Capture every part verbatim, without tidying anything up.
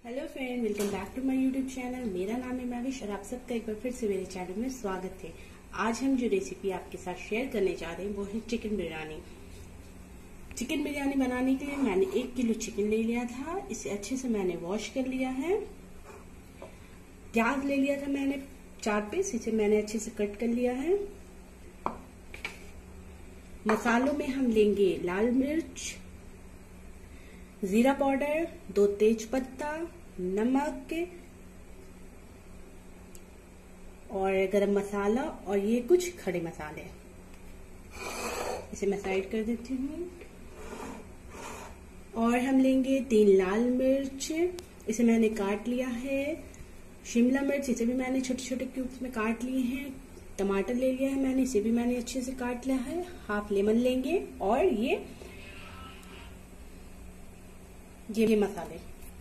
Hello friend, welcome back to my YouTube channel. मेरा नाम है महविश और आप सबका एक बार फिर से मेरे चैनल में स्वागत है। आज हम जो रेसिपी आपके साथ शेयर करने जा रहे हैं वो है चिकन बिरयानी। चिकन बिरयानी बनाने के लिए मैंने एक किलो चिकन ले लिया था। इसे अच्छे से मैंने वॉश कर लिया है। प्याज ले लिया था मैंने चार पीस, इसे मैंने अच्छे से कट कर लिया है। मसालों में हम लेंगे लाल मिर्च, जीरा पाउडर, दो तेज पत्ता, नमक और गरम मसाला और ये कुछ खड़े मसाले। इसे मैं साइड कर देती हूँ। और हम लेंगे तीन लाल मिर्च, इसे मैंने काट लिया है। शिमला मिर्च, इसे भी मैंने छोटे छोटे क्यूब्स में काट लिए हैं। टमाटर ले लिया है मैंने, इसे भी मैंने अच्छे से काट लिया है। हाफ लेमन लेंगे और ये ये मसाले।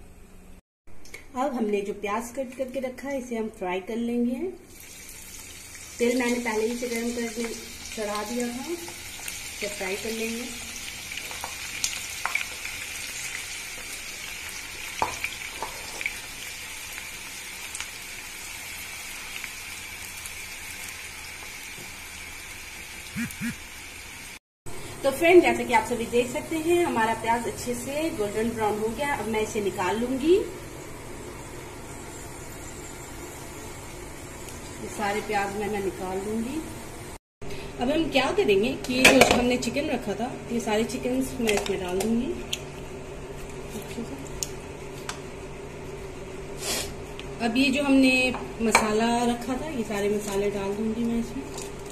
अब हमने जो प्याज कट करके रखा है इसे हम फ्राई कर लेंगे। तेल मैंने पहले ही से गर्म करके चढ़ा दिया था, इसे फ्राई कर लेंगे। तो फ्रेंड, जैसे कि आप सभी देख सकते हैं हमारा प्याज अच्छे से गोल्डन ब्राउन हो गया। अब मैं इसे निकाल लूंगी। ये सारे प्याज में मैं निकाल लूंगी। अब हम क्या करेंगे कि ये जो हमने चिकन रखा था ये सारे चिकन मैं इसमें डाल दूंगी अच्छे से। अब ये जो हमने मसाला रखा था ये सारे मसाले डाल दूंगी मैं इसमें।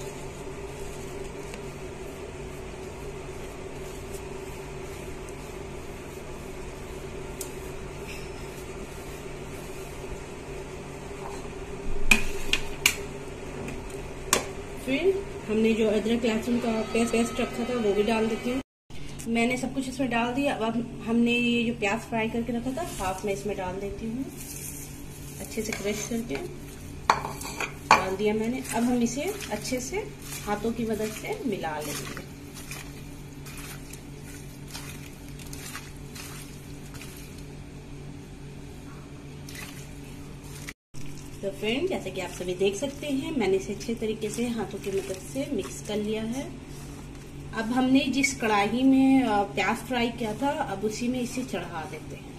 फिर हमने जो अदरक लहसुन का पेस्ट पेस्ट रखा था वो भी डाल देती हूँ। मैंने सब कुछ इसमें डाल दिया। अब हमने ये जो प्याज फ्राई करके रखा था हाफ में इसमें डाल देती हूँ, अच्छे से क्रश करके डाल दिया मैंने। अब हम इसे अच्छे से हाथों की मदद से मिला लेंगे। तो फ्रेंड, जैसे कि आप सभी देख सकते हैं मैंने इसे अच्छे तरीके से हाथों की मदद से मिक्स कर लिया है। अब हमने जिस कढ़ाई में प्याज फ्राई किया था अब उसी में इसे चढ़ा देते हैं।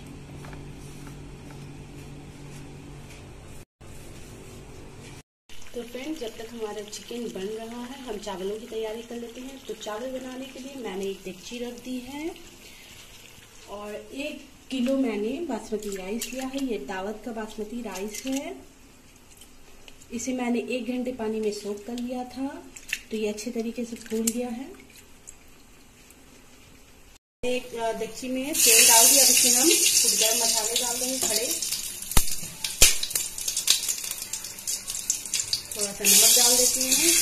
तो फ्रेंड, जब तक हमारा चिकन बन रहा है हम चावलों की तैयारी कर लेते हैं। तो चावल बनाने के लिए मैंने एक डेगची रख दी है और एक किलो मैंने बासमती राइस लिया है। ये दावत का बासमती राइस है। इसे मैंने एक घंटे पानी में सोक कर लिया था तो ये अच्छे तरीके से फूल गया है। एक डेगची में तेल डाल दिया। अब इसमें हम कुछ गरम मसाले डाल देंगे खड़े, थोड़ा सा नमक डाल देती हैं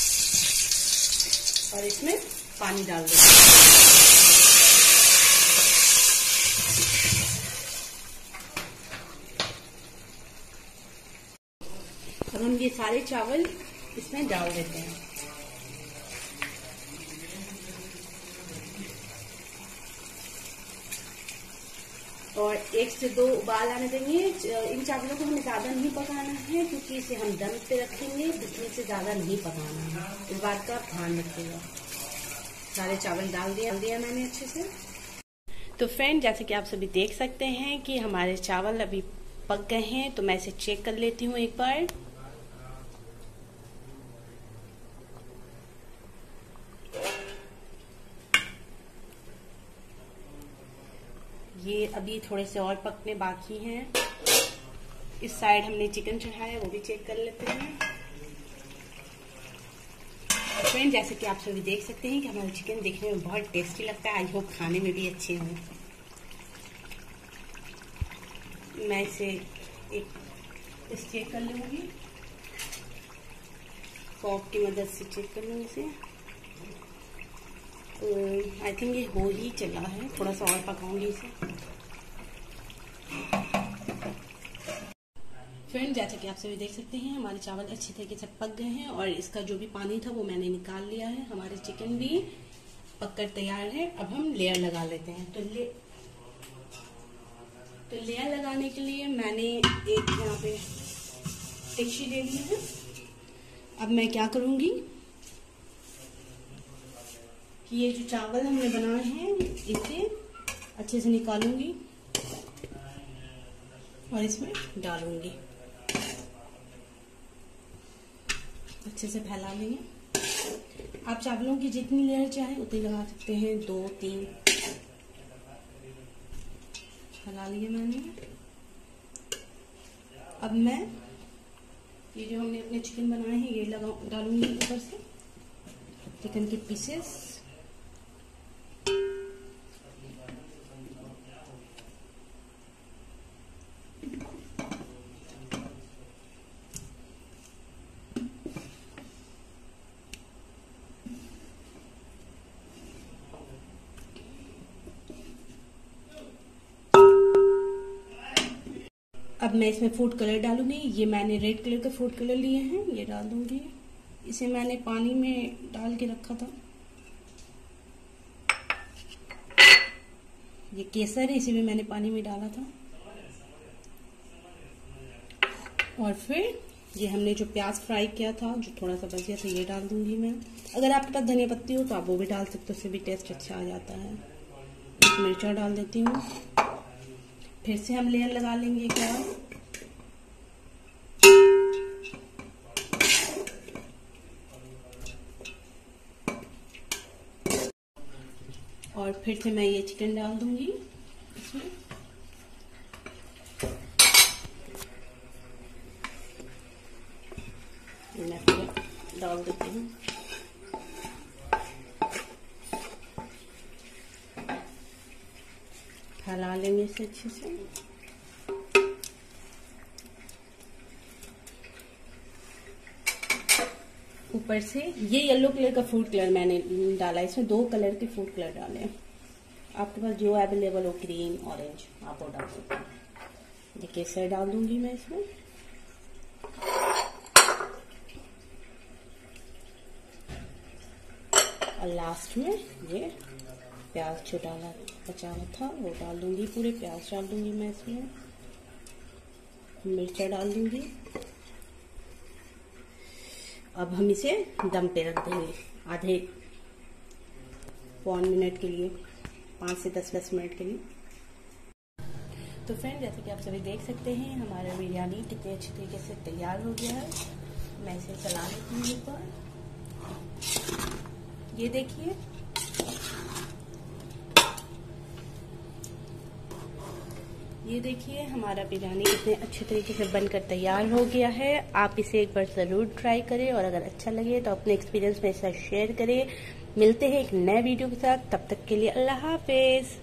और इसमें पानी डाल देती हैं। अब हम ये सारे चावल इसमें डाल देते हैं और एक से दो उबाल आने देंगे। इन चावलों को हमें ज्यादा नहीं पकाना है क्योंकि इसे हम दम पे रखेंगे, इसमें से ज्यादा नहीं पकाना है। इस बात का आप ध्यान रखिएगा। सारे चावल डाल दिया डाल दिया मैंने अच्छे से। तो फ्रेंड, जैसे कि आप सभी देख सकते हैं कि हमारे चावल अभी पक गए हैं तो मैं इसे चेक कर लेती हूँ एक बार। ये अभी थोड़े से और पकने बाकी हैं। इस साइड हमने चिकन चढ़ाया वो भी चेक कर लेते हैं। फ्रेंड, जैसे कि आप सभी देख सकते हैं कि हमारा चिकन देखने में बहुत टेस्टी लगता है। आई होप खाने में भी अच्छे हों। मैं इसे एक इस चेक कर लूंगी, फॉर्क की मदद से चेक कर लूंगी इसे। आई थिंक ये हो ही चला है, थोड़ा सा और पकाऊंगी इसे। फ्रेंड, जैसा कि आप सभी देख सकते हैं हमारे चावल अच्छे तरीके से पक गए हैं और इसका जो भी पानी था वो मैंने निकाल लिया है। हमारे चिकन भी पककर तैयार है। अब हम लेयर लगा लेते हैं। तो ले तो लेयर लगाने के लिए मैंने एक यहाँ पे टिक्शी ले ली है। अब मैं क्या करूंगी कि ये जो चावल हमने बनाए हैं इसे अच्छे से निकालूंगी और इसमें डालूंगी। अच्छे से फैला लेंगे। आप चावलों की जितनी लेयर चाहे उतनी लगा सकते हैं, दो तीन। फैला लिए मैंने। अब मैं ये जो हमने अपने चिकन बनाए हैं ये लगा डालूंगी ऊपर से, चिकन के पीसेस। अब मैं इसमें फूड कलर डालूंगी। ये मैंने रेड कलर का फूड कलर लिए हैं, ये डाल दूंगी। इसे मैंने पानी में डाल के रखा था। ये केसर है, इसे भी मैंने पानी में डाला था। और फिर ये हमने जो प्याज फ्राई किया था, जो थोड़ा सा बच गया था, ये डाल दूंगी मैं। अगर आपके पास धनिया पत्ती हो तो आप वो भी डाल सकते हो, उससे भी टेस्ट अच्छा आ जाता है। एक मिर्चा डाल देती हूँ। फिर से हम लेयर लगा लेंगे क्या। और फिर से मैं ये चिकन डाल दूंगी इसमें। मैं फिर डाल देती हूँ। फैला लेंगे इसे अच्छे से। ऊपर से ये येलो कलर का फूड कलर मैंने डाला, इसमें दो कलर के फूड कलर डाले। आपके पास जो अवेलेबल हो, ग्रीन ऑरेंज, आप वो डाल सकते हैं। ये केसर डाल दूंगी मैं इसमें। और लास्ट में ये प्याज जो डाला बचा हुआ था वो डाल दूंगी। पूरे प्याज डाल दूंगी मैं इसमें। मिर्चा डाल दूंगी। अब हम इसे दम पे रख देंगे आधे पौन मिनट के लिए, पाँच से दस दस मिनट के लिए। तो फ्रेंड, जैसे कि आप सभी देख सकते हैं हमारा बिरयानी कितने अच्छे तरीके से तैयार हो गया है। मैं इसे चला लेती हूँ ऊपर। ये देखिए, ये देखिए हमारा बिरयानी कितने अच्छे तरीके से बनकर तैयार हो गया है। आप इसे एक बार ज़रूर ट्राई करें और अगर अच्छा लगे तो अपने एक्सपीरियंस मेरे साथ शेयर करें। मिलते हैं एक नए वीडियो के साथ, तब तक के लिए अल्लाह हाफिज।